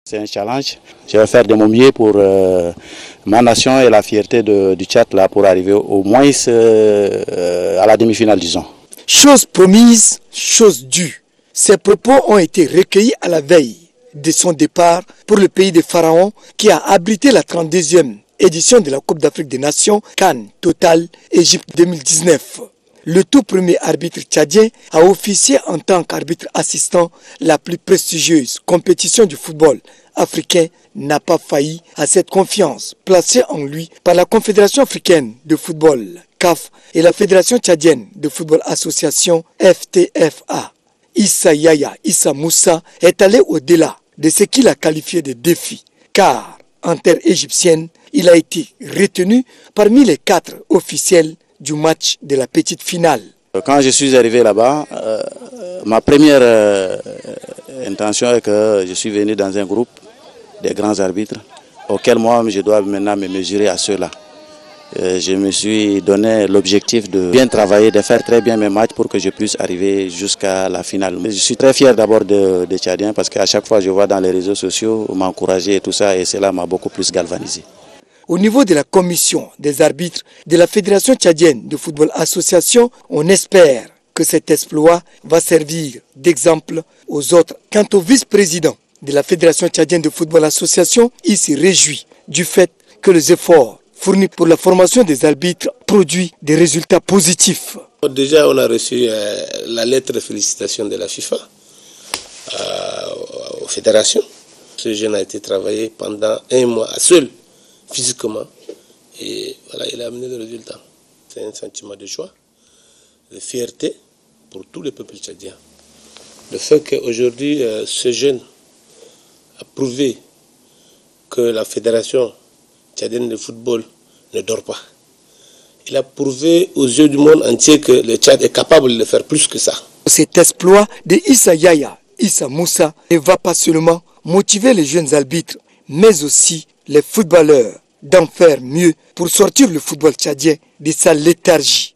C'est un challenge. Je vais faire de mon mieux pour ma nation et la fierté du Tchad là, pour arriver au moins à la demi-finale, disons. Chose promise, chose due. Ces propos ont été recueillis à la veille de son départ pour le pays des pharaons qui a abrité la 32e édition de la Coupe d'Afrique des Nations CAN Total Égypte 2019. Le tout premier arbitre tchadien a officié en tant qu'arbitre assistant la plus prestigieuse compétition du football africain, n'a pas failli à cette confiance placée en lui par la Confédération africaine de football CAF et la Fédération tchadienne de football association FTFA. Issa Yaya Issa Moussa est allé au-delà de ce qu'il a qualifié de défi, car en terre égyptienne, il a été retenu parmi les 4 officiels du match de la petite finale. Quand je suis arrivé là-bas, ma première intention est que je suis venu dans un groupe des grands arbitres auquel moi je dois maintenant me mesurer à ceux-là. Je me suis donné l'objectif de bien travailler, de faire très bien mes matchs pour que je puisse arriver jusqu'à la finale. Je suis très fier d'abord des Tchadiens parce qu'à chaque fois je vois dans les réseaux sociaux m'encourager et tout ça, et cela m'a beaucoup plus galvanisé. Au niveau de la commission des arbitres de la Fédération tchadienne de football association, on espère que cet exploit va servir d'exemple aux autres. Quant au vice-président de la Fédération tchadienne de football association, il se réjouit du fait que les efforts fournis pour la formation des arbitres produisent des résultats positifs. Déjà, on a reçu la lettre de félicitations de la FIFA aux fédérations. Ce jeune a été travaillé pendant 1 mois seul, physiquement, et voilà, il a amené le résultat. C'est un sentiment de joie, de fierté pour tout le peuple tchadien. Le fait qu'aujourd'hui, ce jeune a prouvé que la Fédération tchadienne de football ne dort pas. Il a prouvé aux yeux du monde entier que le Tchad est capable de faire plus que ça. Cet exploit de Issa Yaya Issa Moussa ne va pas seulement motiver les jeunes arbitres, mais aussi les footballeurs d'en faire mieux pour sortir le football tchadien de sa léthargie.